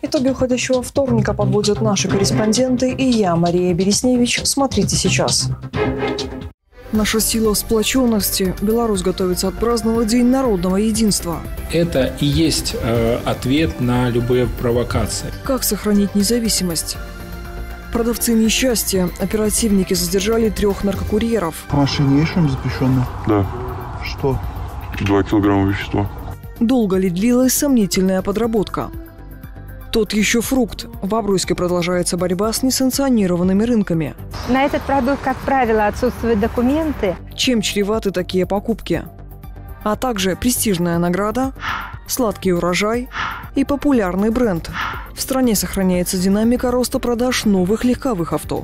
Итоги уходящего вторника подводят наши корреспонденты и я, Мария Бересневич. Смотрите сейчас. Наша сила в сплоченности. Беларусь готовится отпраздновать День народного единства. Это и есть ответ на любые провокации. Как сохранить независимость? Продавцы несчастья. Оперативники задержали 3 наркокурьеров. В машине есть что-нибудь запрещенное? Да. Что? 2 килограмма вещества. Долго ли длилась сомнительная подработка? Тот еще фрукт. В Абруйске продолжается борьба с несанкционированными рынками. На этот продукт, как правило, отсутствуют документы. Чем чреваты такие покупки? А также престижная награда, сладкий урожай и популярный бренд. В стране сохраняется динамика роста продаж новых легковых авто.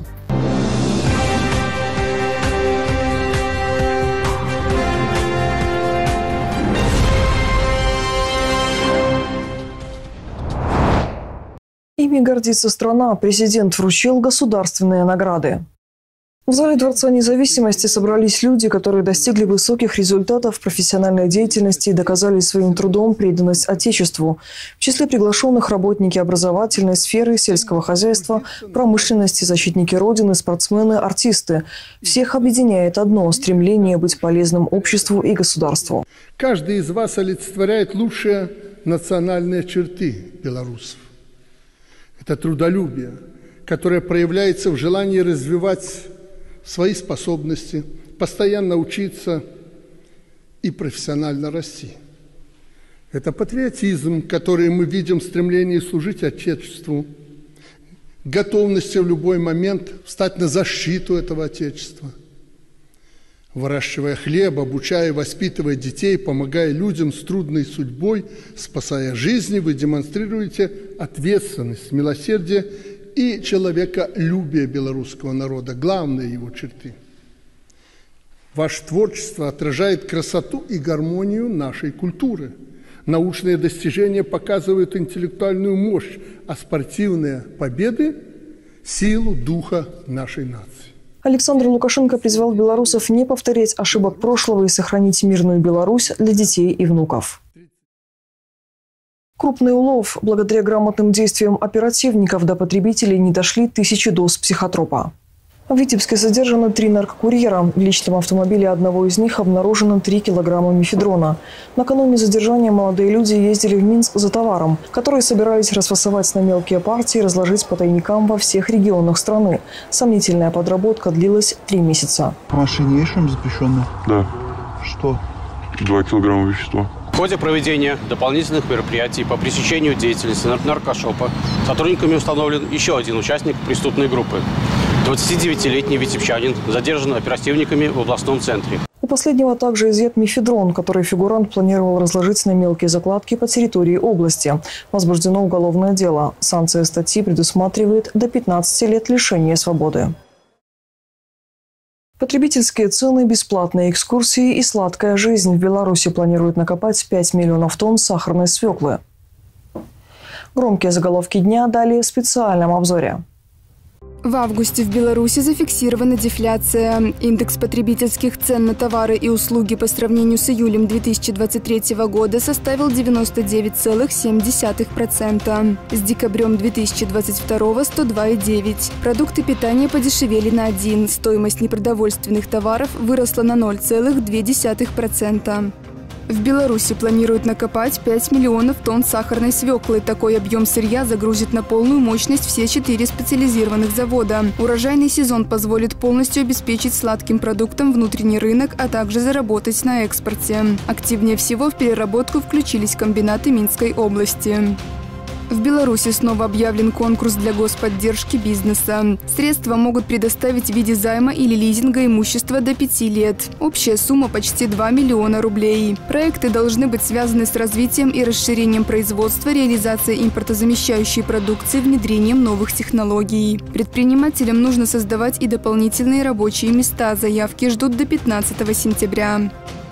Ими гордится страна. Президент вручил государственные награды. В зале Дворца независимости собрались люди, которые достигли высоких результатов в профессиональной деятельности и доказали своим трудом преданность Отечеству. В числе приглашенных работники образовательной сферы, сельского хозяйства, промышленности, защитники Родины, спортсмены, артисты. Всех объединяет одно – стремление быть полезным обществу и государству. Каждый из вас олицетворяет лучшие национальные черты белорусов. Это трудолюбие, которое проявляется в желании развивать свои способности, постоянно учиться и профессионально расти. Это патриотизм, который мы видим в стремлении служить Отечеству, готовности в любой момент встать на защиту этого Отечества. Выращивая хлеб, обучая и воспитывая детей, помогая людям с трудной судьбой, спасая жизни, вы демонстрируете ответственность, милосердие и человеколюбие белорусского народа, главные его черты. Ваше творчество отражает красоту и гармонию нашей культуры. Научные достижения показывают интеллектуальную мощь, а спортивные победы – силу духа нашей нации. Александр Лукашенко призвал белорусов не повторять ошибок прошлого и сохранить мирную Беларусь для детей и внуков. Крупный улов. Благодаря грамотным действиям оперативников до потребителей не дошли 1000 доз психотропа. В Витебске задержаны 3 наркокурьера. В личном автомобиле одного из них обнаружено 3 килограмма мефедрона. Накануне задержания молодые люди ездили в Минск за товаром, который собирались расфасовать на мелкие партии и разложить по тайникам во всех регионах страны. Сомнительная подработка длилась 3 месяца. В машине есть что-нибудь запрещенное? Да. Что? 2 килограмма вещества. В ходе проведения дополнительных мероприятий по пресечению деятельности наркошопа сотрудниками установлен еще один участник преступной группы. 29-летний витебчанин задержан оперативниками в областном центре. У последнего также изъят мефедрон, который фигурант планировал разложить на мелкие закладки по территории области. Возбуждено уголовное дело. Санкция статьи предусматривает до 15 лет лишения свободы. Потребительские цены, бесплатные экскурсии и сладкая жизнь. В Беларуси планируют накопать 5 миллионов тонн сахарной свеклы. Громкие заголовки дня далее в специальном обзоре. В августе в Беларуси зафиксирована дефляция. Индекс потребительских цен на товары и услуги по сравнению с июлем 2023 года составил 99,7%. С декабрем 2022 – 102,9%. Продукты питания подешевели на 1%. Стоимость непродовольственных товаров выросла на 0,2%. В Беларуси планируют накопать 5 миллионов тонн сахарной свеклы. Такой объем сырья загрузит на полную мощность все 4 специализированных завода. Урожайный сезон позволит полностью обеспечить сладким продуктом внутренний рынок, а также заработать на экспорте. Активнее всего в переработку включились комбинаты Минской области. В Беларуси снова объявлен конкурс для господдержки бизнеса. Средства могут предоставить в виде займа или лизинга имущества до 5 лет. Общая сумма почти 2 миллиона рублей. Проекты должны быть связаны с развитием и расширением производства, реализацией импортозамещающей продукции, внедрением новых технологий. Предпринимателям нужно создавать и дополнительные рабочие места. Заявки ждут до 15 сентября.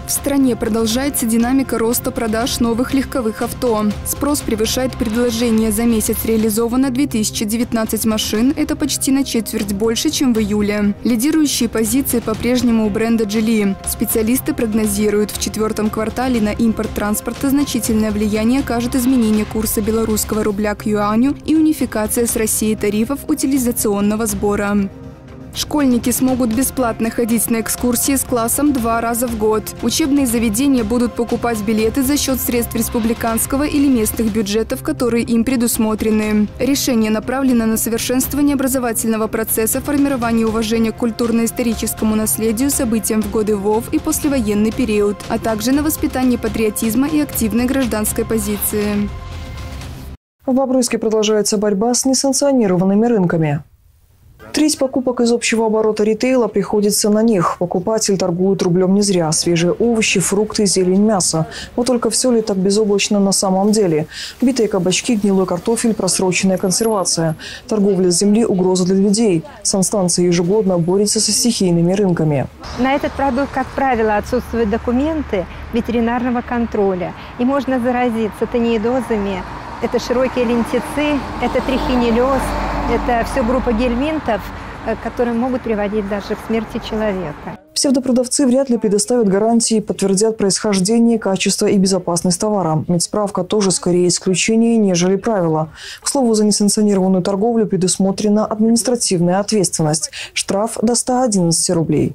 В стране продолжается динамика роста продаж новых легковых авто. Спрос превышает предложение. За месяц реализовано 2019 машин. Это почти на четверть больше, чем в июле. Лидирующие позиции по-прежнему у бренда Geely. Специалисты прогнозируют, в четвертом квартале на импорт транспорта значительное влияние окажет изменение курса белорусского рубля к юаню и унификация с Россией тарифов утилизационного сбора. Школьники смогут бесплатно ходить на экскурсии с классом 2 раза в год. Учебные заведения будут покупать билеты за счет средств республиканского или местных бюджетов, которые им предусмотрены. Решение направлено на совершенствование образовательного процесса, формирование уважения к культурно-историческому наследию, событиям в годы ВОВ и послевоенный период, а также на воспитание патриотизма и активной гражданской позиции. В Бобруйске продолжается борьба с несанкционированными рынками. Треть покупок из общего оборота ритейла приходится на них. Покупатель торгует рублем не зря. Свежие овощи, фрукты, зелень, мясо. Вот только все ли так безоблачно на самом деле? Битые кабачки, гнилой картофель, просроченная консервация. Торговля с земли – угроза для людей. Санстанция ежегодно борется со стихийными рынками. На этот продукт, как правило, отсутствуют документы ветеринарного контроля. И можно заразиться тонеидозами. Это широкие лентицы, это трихинеллез, это все группа гельминтов, которые могут приводить даже к смерти человека. Псевдопродавцы вряд ли предоставят гарантии, подтвердят происхождение, качество и безопасность товара. Медсправка тоже скорее исключение, нежели правило. К слову, за несанкционированную торговлю предусмотрена административная ответственность. Штраф до 111 рублей.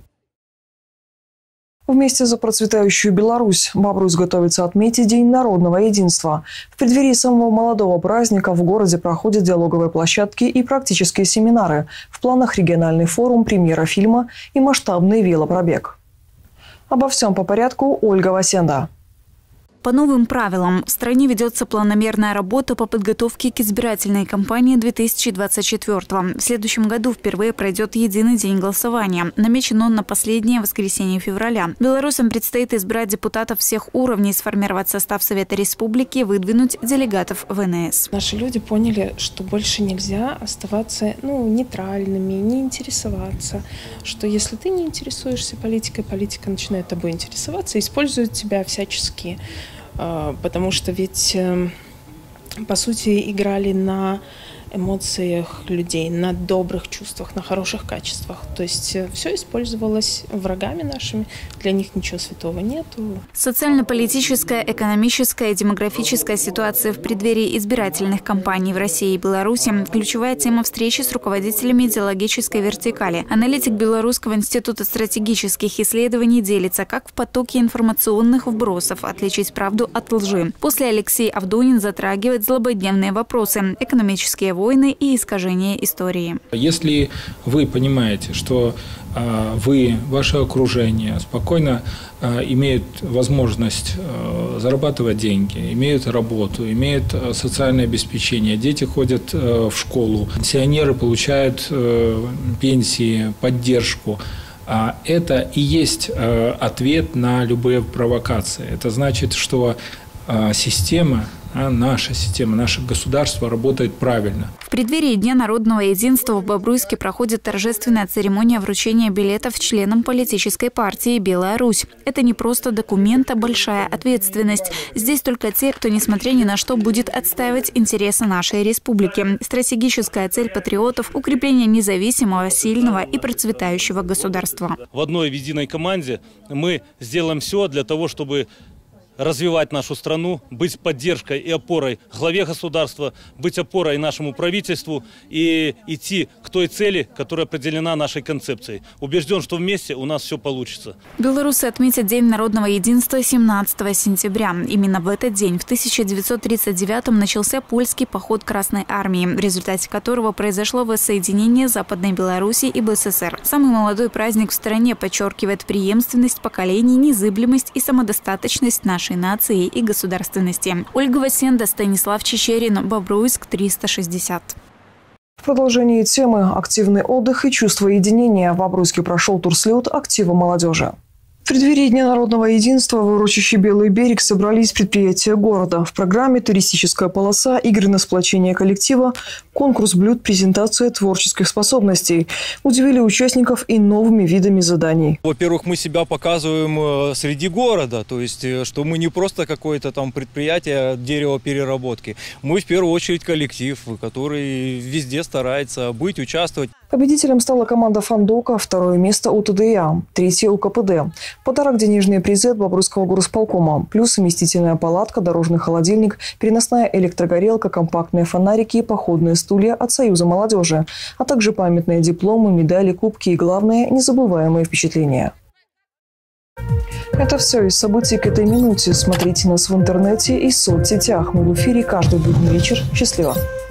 Вместе за процветающую Беларусь Бобруйск готовится отметить День народного единства. В преддверии самого молодого праздника в городе проходят диалоговые площадки и практические семинары. В планах региональный форум, премьера фильма и масштабный велопробег. Обо всем по порядку. Ольга Васенда. По новым правилам в стране ведется планомерная работа по подготовке к избирательной кампании 2024. В следующем году впервые пройдет единый день голосования. Намечен он на последнее воскресенье февраля. Белорусам предстоит избрать депутатов всех уровней, сформировать состав Совета Республики, выдвинуть делегатов ВНС. Наши люди поняли, что больше нельзя оставаться нейтральными, не интересоваться. Что если ты не интересуешься политикой, политика начинает тобой интересоваться и использует тебя всячески. Потому что ведь, по сути, играли на эмоциях людей, на добрых чувствах, на хороших качествах. То есть все использовалось врагами нашими, для них ничего святого нету. Социально-политическая, экономическая и демографическая ситуация в преддверии избирательных кампаний в России и Беларуси – ключевая тема встречи с руководителями идеологической вертикали. Аналитик Белорусского института стратегических исследований делится, как в потоке информационных вбросов отличить правду от лжи. После Алексей Авдонин затрагивает злободневные вопросы – экономические войны и искажения истории. Если вы понимаете, что вы, ваше окружение спокойно имеют возможность зарабатывать деньги, имеют работу, имеют социальное обеспечение, дети ходят в школу, пенсионеры получают пенсии, поддержку, это и есть ответ на любые провокации. Это значит, что система, наша система, наше государство работает правильно. В преддверии Дня народного единства в Бобруйске проходит торжественная церемония вручения билетов членам политической партии «Белая Русь». Это не просто документ, а большая ответственность. Здесь только те, кто, несмотря ни на что, будет отстаивать интересы нашей республики. Стратегическая цель патриотов – укрепление независимого, сильного и процветающего государства. В одной единой команде мы сделаем все для того, чтобы развивать нашу страну, быть поддержкой и опорой главе государства, быть опорой нашему правительству и идти к той цели, которая определена нашей концепцией. Убежден, что вместе у нас все получится. Белорусы отметят День народного единства 17 сентября. Именно в этот день, в 1939-м, начался польский поход Красной Армии, в результате которого произошло воссоединение Западной Белоруссии и БССР. Самый молодой праздник в стране подчеркивает преемственность поколений, незыблемость и самодостаточность нашей нации и государственности. Ольга Васенда, Станислав Чечерин, Бобруйск, 360. В продолжении темы «Активный отдых и чувство единения» в Бобруйске прошел турслет актива молодежи. В преддверии Дня народного единства в урочище «Белый берег» собрались предприятия города. В программе «Туристическая полоса», игры на сплочение коллектива, конкурс блюд, презентация творческих способностей. Удивили участников и новыми видами заданий. Во-первых, мы себя показываем среди города, то есть, что мы не просто какое-то там предприятие деревопереработки. Мы в первую очередь коллектив, который везде старается быть, участвовать. Победителем стала команда «Фандока», второе место у ТДА, третье у КПД. Подарок – денежные призы от Бобруйского горосполкома, плюс совместительная палатка, дорожный холодильник, переносная электрогорелка, компактные фонарики и походные стулья от Союза молодежи, а также памятные дипломы, медали, кубки и, главное, незабываемые впечатления. Это все из событий к этой минуте. Смотрите нас в интернете и соцсетях. Мы в эфире каждый будний вечер. Счастливо!